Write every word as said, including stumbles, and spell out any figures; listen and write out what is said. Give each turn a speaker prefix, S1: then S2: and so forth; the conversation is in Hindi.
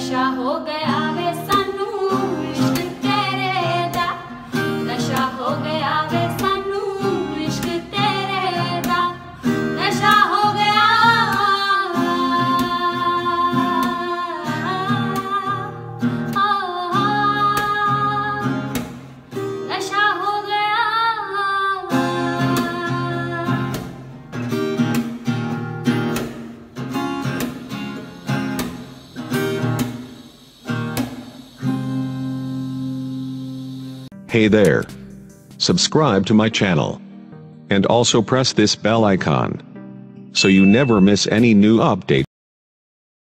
S1: नशा हो गया वे सानू इश्क तेरे दा, नशा हो गया वे सानू इश्क तेरे दा, नशा हो गया, नशा हो गया।
S2: Hey there. Subscribe to my channel. And also press this bell icon, so you never miss any new update.